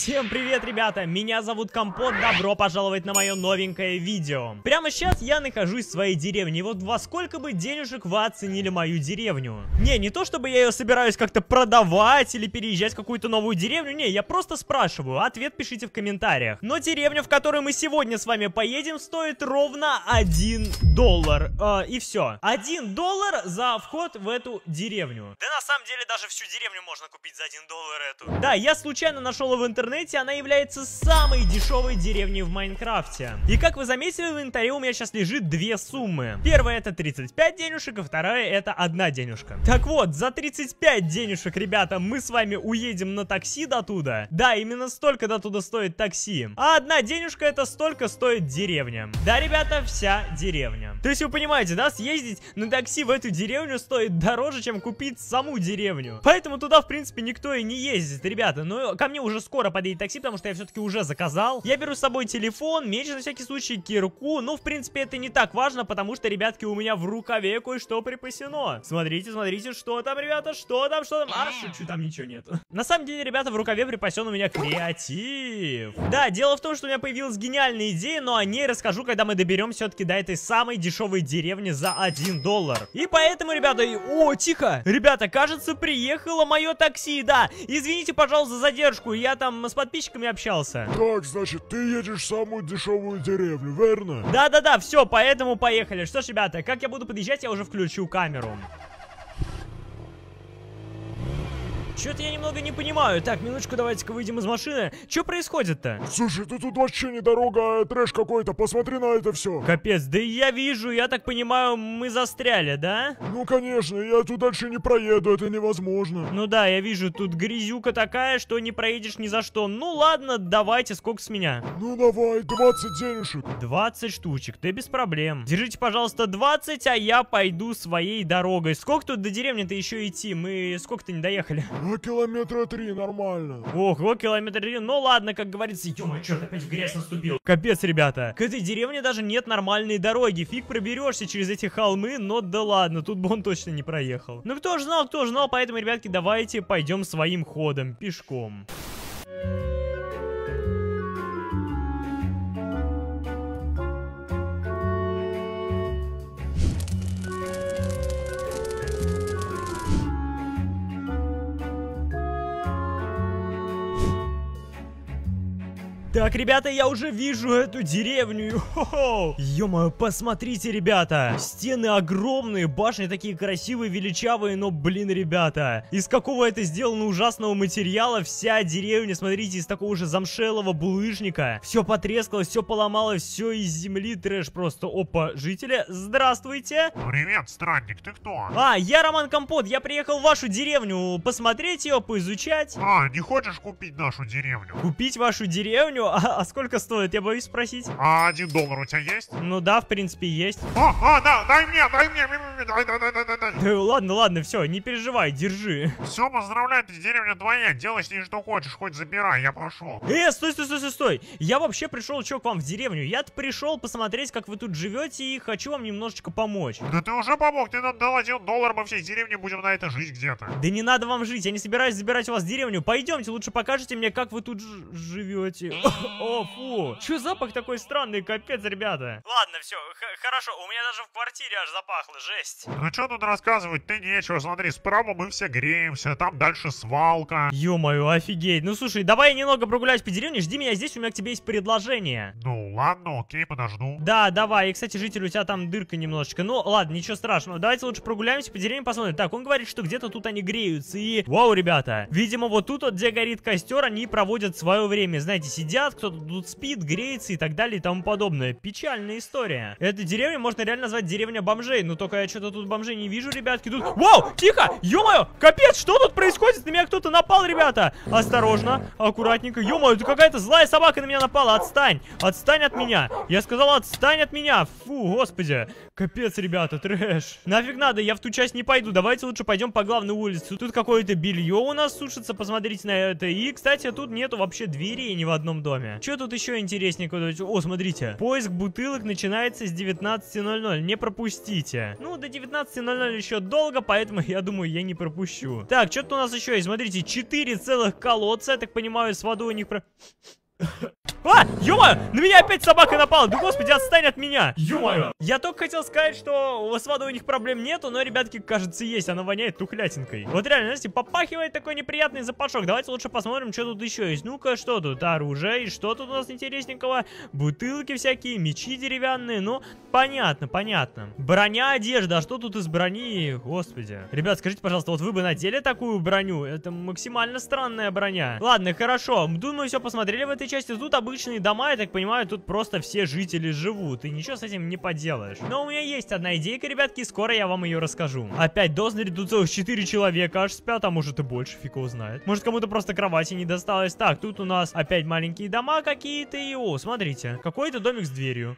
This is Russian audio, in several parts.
Всем привет, ребята! Меня зовут Компот, добро пожаловать на мое новенькое видео. Прямо сейчас я нахожусь в своей деревне, и вот во сколько бы денежек вы оценили мою деревню? Не то чтобы я ее собираюсь как-то продавать или переезжать в какую-то новую деревню, не, я просто спрашиваю, ответ пишите в комментариях. Но деревня, в которую мы сегодня с вами поедем, стоит ровно $1. И все. $1 за вход в эту деревню. Да на самом деле даже всю деревню можно купить за $1 эту. Да, я случайно нашел в интернете, она является самой дешевой деревней в Майнкрафте. И как вы заметили, в инвентаре у меня сейчас лежит две суммы. Первая это 35 денежек, а вторая это 1 денежка. Так вот, за 35 денежек, ребята, мы с вами уедем на такси до туда. Да, именно столько до туда стоит такси. А 1 денежка это столько стоит деревня. Да, ребята, вся деревня. То есть вы понимаете, да, съездить на такси в эту деревню стоит дороже, чем купить саму деревню. Поэтому туда, в принципе, никто и не ездит, ребята. Но ко мне уже скоро подъедет такси, потому что я все-таки уже заказал. Я беру с собой телефон, меч на всякий случай, кирку. Ну, в принципе, это не так важно, потому что, ребятки, у меня в рукаве кое-что припасено. Смотрите, смотрите, что там, ребята, что там. А, шучу, там ничего нету. На самом деле, ребята, в рукаве припасен у меня креатив. Да, дело в том, что у меня появилась гениальная идея, но о ней расскажу, когда мы доберем все-таки до этой самой дешевой деревни за $1. И поэтому, ребята, о, тихо! Ребята, кажется, приехало мое такси, да. Извините, пожалуйста, за задержку, я там с подписчиками общался. Так, значит, ты едешь в самую дешевую деревню, верно? Да, все, поэтому поехали. Что ж, ребята, как я буду подъезжать, я уже включу камеру. Что-то я немного не понимаю. Так, минуточку, давайте-ка выйдем из машины. Что происходит-то? Слушай, ты тут вообще не дорога, а трэш какой-то. Посмотри на это все. Капец, да я вижу, я так понимаю, мы застряли, да? Ну, конечно, я тут дальше не проеду, это невозможно. Ну да, я вижу, тут грязюка такая, что не проедешь ни за что. Ну ладно, давайте, сколько с меня? Ну давай, 20 денежек. 20 штучек, да без проблем. Держите, пожалуйста, 20, а я пойду своей дорогой. Сколько тут до деревни-то еще идти? Мы сколько-то не доехали? Километра 3, нормально. Ого, километра 3. Ну ладно, как говорится, ё-моё, чёрт, опять в грязь наступил. Капец, ребята. К этой деревне даже нет нормальной дороги. Фиг проберешься через эти холмы, но да ладно, тут бы он точно не проехал. Ну кто ж знал, поэтому, ребятки, давайте пойдем своим ходом, пешком. Так, ребята, я уже вижу эту деревню. Ё-моё, посмотрите, ребята. Стены огромные, башни такие красивые, величавые, но, блин, ребята, из какого это сделано ужасного материала вся деревня, смотрите, из такого же замшелого булыжника. Все потрескалось, все поломалось, все из земли, трэш просто. Опа, жители, здравствуйте. Привет, странник, ты кто? Я Роман Компот, я приехал в вашу деревню посмотреть ее, поизучать. Не хочешь купить нашу деревню? Купить вашу деревню? А сколько стоит, я боюсь спросить? $1 у тебя есть? Ну да, в принципе, есть. Да, дай мне, дай. Ладно, все, не переживай, держи. Все, поздравляю, ты деревня твоя, делай с ней что хочешь, хоть забирай, я пошел. Стой. Я вообще пришел, к вам в деревню. Я-то пришел посмотреть, как вы тут живете, и хочу вам немножечко помочь. Да ты уже помог, ты нам дал $1, мы всей деревне будем на это жить где-то. Да не надо вам жить, я не собираюсь забирать у вас деревню. Пойдемте, лучше покажите мне, как вы тут живете. О, фу. Че запах такой странный, капец, ребята. Ладно, все, хорошо, у меня даже в квартире аж запахло, жесть. Ну что тут рассказывать, ты нечего, смотри, справа мы все греемся, там дальше свалка. Ё-моё, офигеть. Ну слушай, давай я немного прогуляюсь по деревне, жди меня здесь, у меня к тебе есть предложение. Ну ладно, окей, подожду. Да, давай, и кстати, житель, у тебя там дырка немножечко. Ну ладно, ничего страшного, давайте лучше прогуляемся по деревне, посмотрим. Так, он говорит, что где-то тут они греются, и... Вау, ребята, видимо, вот тут вот, где горит костер, они проводят свое время, знаете, сидят, кто-то тут спит, греется и так далее и тому подобное. Печальная история. Эту деревню можно реально назвать деревня бомжей, но только я что-то тут бомжей не вижу, ребятки. Тут... Вау, тихо, ё-моё, капец, что тут происходит? На меня кто-то напал, ребята. Осторожно, аккуратненько. Ё-моё, это какая-то злая собака на меня напала. Отстань от меня. Я сказал, отстань от меня. Фу, господи. Капец, ребята, трэш. Нафиг надо, я в ту часть не пойду. Давайте лучше пойдем по главной улице. Тут какое-то белье у нас сушится, посмотрите на это. И, кстати, тут нету вообще дверей ни в одном доме. доме. Что тут еще интересненького? О, смотрите. Поиск бутылок начинается с 19:00. Не пропустите. Ну, до 19:00 еще долго, поэтому я думаю, я не пропущу. Так, что-то у нас еще есть. Смотрите, 4 целых колодца. Я так понимаю, с водой у них про... А, ё-моё, на меня опять собака напала. Да господи, отстань от меня. Ё-моё. Я только хотел сказать, что с водой у них проблем нету, но, ребятки, кажется, есть. Она воняет тухлятинкой. Вот реально, знаете, попахивает такой неприятный запашок. Давайте лучше посмотрим, что тут еще есть. Ну-ка, что тут? Оружие. И что тут у нас интересненького? Бутылки всякие, мечи деревянные. Ну, понятно, понятно. Броня, одежда. А что тут из брони? Господи. Ребят, скажите, пожалуйста, вот вы бы надели такую броню? Это максимально странная броня. Ладно, хорошо. Думаю, все посмотрели в этой части. Тут обычные дома, я так понимаю, тут просто все жители живут, и ничего с этим не поделаешь. Но у меня есть одна идейка, ребятки, скоро я вам ее расскажу. Опять Дознери, тут целых 4 человека аж спят, а может и больше, фиг его знает. Может кому-то просто кровати не досталось. Так, тут у нас опять маленькие дома какие-то, и о, смотрите, какой-то домик с дверью.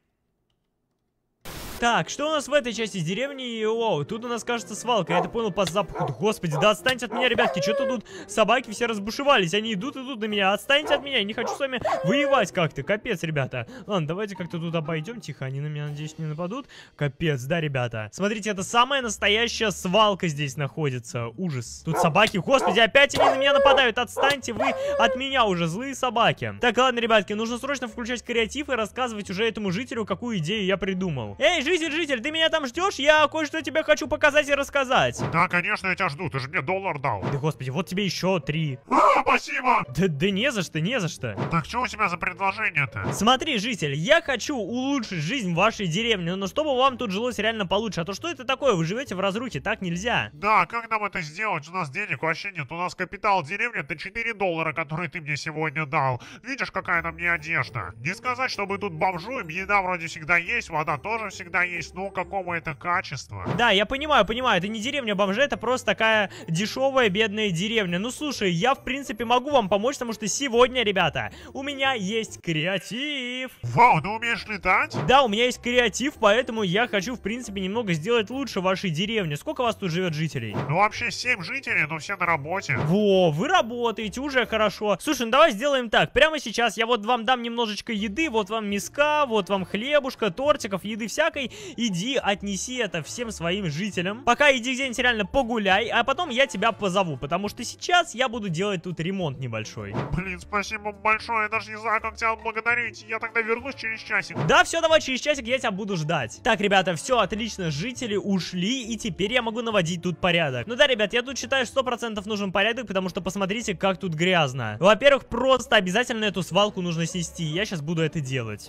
Так, что у нас в этой части деревни? О, тут у нас, кажется, свалка. Я это понял по запаху. Господи, да отстаньте от меня, ребятки. Что-то тут собаки все разбушевались. Они идут на меня. Отстаньте от меня. Я не хочу с вами воевать как-то. Капец, ребята. Ладно, давайте как-то тут обойдем. Тихо, они на меня, надеюсь, не нападут. Капец, да, ребята. Смотрите, это самая настоящая свалка здесь находится. Ужас. Тут собаки. Господи, опять они на меня нападают. Отстаньте вы от меня уже, злые собаки. Так, ладно, ребятки, нужно срочно включать креатив и рассказывать уже этому жителю, какую идею я придумал. Эй, житель, ты меня там ждешь? Я кое-что тебе хочу показать и рассказать. Да, конечно, я тебя жду, ты же мне $1 дал. Да господи, вот тебе еще 3. Спасибо. Да не за что, не за что. Так что у тебя за предложение-то? Смотри, житель, я хочу улучшить жизнь в вашей деревне, но чтобы вам тут жилось реально получше. А то что это такое? Вы живете в разрухе, так нельзя. Да, как нам это сделать? У нас денег вообще нет. У нас капитал деревни это $4, которые ты мне сегодня дал. Видишь, какая на мне одежда? Не сказать, чтобы тут бомжуем, еда вроде всегда есть, вода тоже всегда есть. Ну, какого это качества? Да, я понимаю, это не деревня бомжей, это просто такая дешевая, бедная деревня. Ну, слушай, я, в принципе, могу вам помочь, потому что сегодня, ребята, у меня есть креатив. Вау, ты умеешь летать? Да, у меня есть креатив, поэтому я хочу, в принципе, немного сделать лучше вашей деревни. Сколько у вас тут живет жителей? Ну, вообще 7 жителей, но все на работе. Во, вы работаете, уже хорошо. Слушай, ну давай сделаем так. Прямо сейчас я вот вам дам немножечко еды, вот вам миска, вот вам хлебушка, тортиков, еды всякой. Иди, отнеси это всем своим жителям. Пока иди где-нибудь реально погуляй, а потом я тебя позову, потому что сейчас я буду делать тут ремонт небольшой. Блин, спасибо большое, я даже не знаю, как тебя отблагодарить. Я тогда вернусь через часик. Да, все, давай, через часик я тебя буду ждать. Так, ребята, все отлично, жители ушли, и теперь я могу наводить тут порядок. Ну да, ребят, я тут считаю, 100% нужен порядок, потому что посмотрите, как тут грязно. Во-первых, просто обязательно эту свалку нужно снести, я сейчас буду это делать.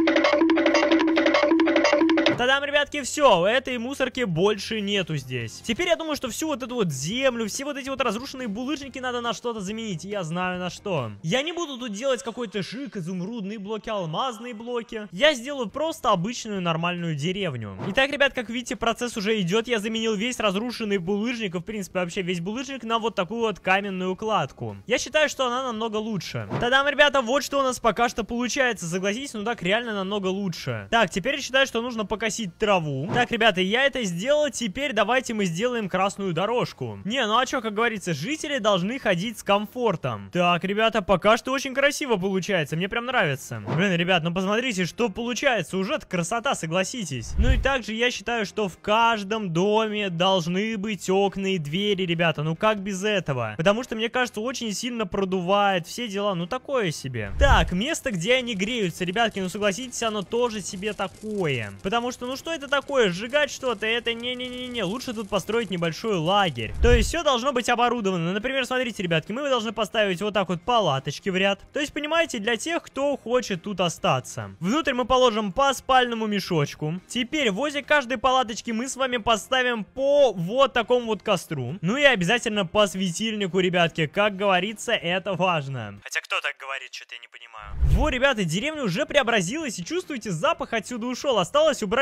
Та-дам, ребятки, все, этой мусорки больше нету здесь. Теперь я думаю, что всю вот эту вот землю, все вот эти вот разрушенные булыжники надо на что-то заменить. Я знаю на что. Я не буду тут делать какой-то шик, изумрудные блоки, алмазные блоки. Я сделаю просто обычную нормальную деревню. Итак, ребят, как видите, процесс уже идет. Я заменил весь разрушенный булыжник, и в принципе вообще весь булыжник на вот такую вот каменную кладку. Я считаю, что она намного лучше. Та-дам, ребята, вот что у нас пока что получается. Согласитесь, ну так реально намного лучше. Так, теперь я считаю, что нужно покосить траву. Так, ребята, я это сделал. Теперь давайте мы сделаем красную дорожку. Не, ну а что, как говорится, жители должны ходить с комфортом. Так, ребята, пока что очень красиво получается. Мне прям нравится. Блин, ребят, ну посмотрите, что получается. Уже красота, согласитесь. Ну и также я считаю, что в каждом доме должны быть окна и двери, ребята. Ну как без этого? Потому что, мне кажется, очень сильно продувает все дела. Ну такое себе. Так, место, где они греются, ребятки, ну согласитесь, оно тоже себе такое. Потому что, ну что это такое? Сжигать что-то? Это не-не-не-не. Лучше тут построить небольшой лагерь. То есть все должно быть оборудовано. Например, смотрите, ребятки, мы должны поставить вот так вот палаточки в ряд. То есть, понимаете, для тех, кто хочет тут остаться. Внутрь мы положим по спальному мешочку. Теперь возле каждой палаточки мы с вами поставим по вот такому вот костру. Ну и обязательно по светильнику, ребятки. Как говорится, это важно. Хотя кто так говорит, что-то я не понимаю. Во, ребята, деревня уже преобразилась, и чувствуете, запах отсюда ушел. Осталось убрать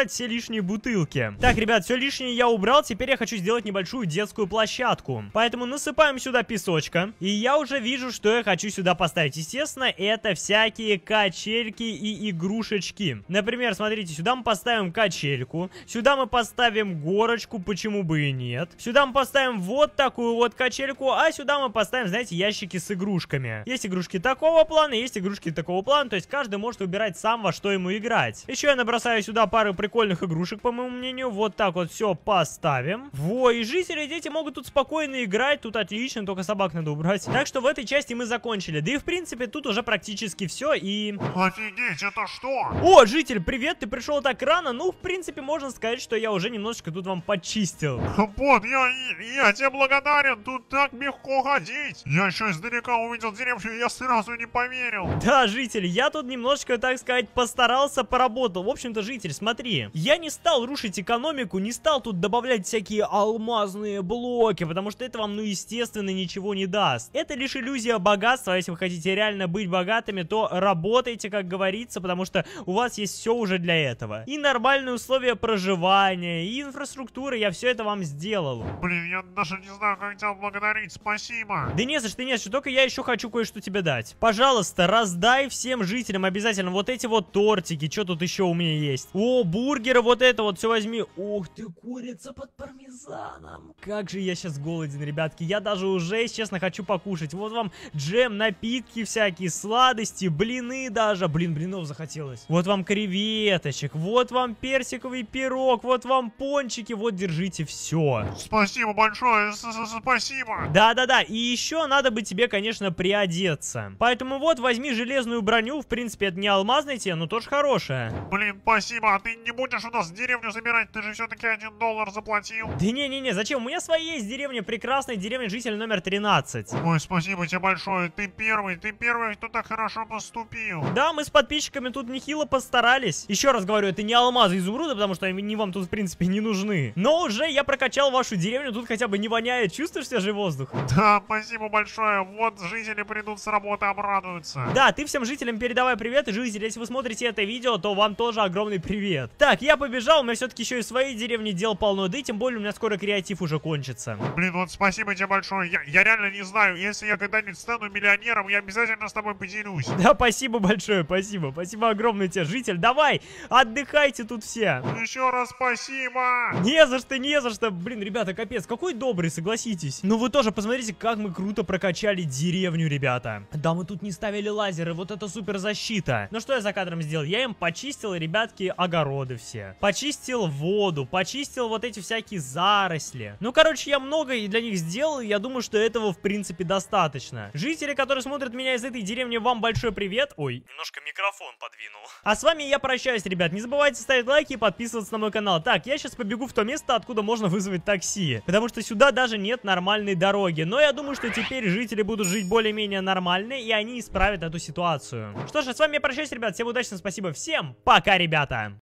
убрать все лишние бутылки. Так, ребят, все лишнее я убрал. Теперь я хочу сделать небольшую детскую площадку. Поэтому насыпаем сюда песочка. И я уже вижу, что я хочу сюда поставить. Естественно, это всякие качельки и игрушечки. Например, смотрите, сюда мы поставим качельку. Сюда мы поставим горочку, почему бы и нет. Сюда мы поставим вот такую вот качельку. А сюда мы поставим, знаете, ящики с игрушками. Есть игрушки такого плана, есть игрушки такого плана. То есть каждый может выбирать сам, во что ему играть. Еще я набросаю сюда пару прикольных игрушек, по моему мнению. Вот так вот все поставим. Во, и жители, дети могут тут спокойно играть. Тут отлично, только собак надо убрать. Так что в этой части мы закончили. Да и в принципе тут уже практически все. И... Офигеть, это что? О, житель, привет, ты пришел так рано. Ну, в принципе, можно сказать, что я уже немножечко тут вам почистил. Вот, я тебе благодарен, тут так легко ходить. Я еще издалека увидел деревню, и я сразу не поверил. Да, житель, я тут немножечко, так сказать, постарался, поработал. В общем-то, житель, смотри, я не стал рушить экономику, не стал тут добавлять всякие алмазные блоки, потому что это вам, ну, естественно, ничего не даст. Это лишь иллюзия богатства. Если вы хотите реально быть богатыми, то работайте, как говорится, потому что у вас есть все уже для этого. И нормальные условия проживания, и инфраструктура, я все это вам сделал. Блин, я даже не знаю, как тебя благодарить, спасибо. Да не за что, только я еще хочу кое-что тебе дать. Пожалуйста, раздай всем жителям обязательно вот эти вот тортики. Что тут еще у меня есть? О, бургеры, вот это вот все возьми. Ух ты, курица под пармезаном. Как же я сейчас голоден, ребятки. Я даже уже, если честно, хочу покушать. Вот вам джем, напитки всякие, сладости, блины даже. Блин, блинов захотелось. Вот вам креветочек, вот вам персиковый пирог, вот вам пончики. Вот, держите все. Спасибо большое, спасибо. Да-да-да, и еще надо бы тебе, конечно, приодеться. Поэтому вот, возьми железную броню. В принципе, это не алмазная тебе, но тоже хорошая. Блин, спасибо, а ты не будешь у нас деревню забирать? Ты же все-таки $1 заплатил. Да не-не-не, зачем? У меня своя есть деревня, прекрасная деревня, житель номер 13. Ой, спасибо тебе большое, ты первый, кто так хорошо поступил. Да, мы с подписчиками тут нехило постарались. Еще раз говорю, это не алмазы, изумруды, потому что они вам тут, в принципе, не нужны. Но уже я прокачал вашу деревню, тут хотя бы не воняет. Чувствуешь свежий воздух? Да, спасибо большое. Вот жители придут с работы, обрадуются. Да, ты всем жителям передавай привет. И, жители, если вы смотрите это видео, то вам тоже огромный привет. Так, я побежал, у меня все-таки еще и в своей деревне дел полно. Да и тем более у меня скоро креатив уже кончится. Блин, вот спасибо тебе большое. Я реально не знаю, если я когда-нибудь стану миллионером, я обязательно с тобой поделюсь. Да, спасибо большое, спасибо. Спасибо огромное тебе, житель. Давай, отдыхайте тут все. Еще раз спасибо. Не за что, не за что. Блин, ребята, капец, какой добрый, согласитесь. Ну вы тоже посмотрите, как мы круто прокачали деревню, ребята. Да, мы тут не ставили лазеры, вот это супер защита. Ну что я за кадром сделал? Я им почистил, ребятки, огороды все. Почистил воду, почистил вот эти всякие заросли. Ну, короче, я много для них сделал, и я думаю, что этого, в принципе, достаточно. Жители, которые смотрят меня из этой деревни, вам большой привет. Ой, немножко микрофон подвинул. А с вами я прощаюсь, ребят. Не забывайте ставить лайки и подписываться на мой канал. Так, я сейчас побегу в то место, откуда можно вызвать такси. Потому что сюда даже нет нормальной дороги. Но я думаю, что теперь жители будут жить более-менее нормально, и они исправят эту ситуацию. Что ж, а с вами я прощаюсь, ребят. Всем удачи, спасибо. Всем пока, ребята.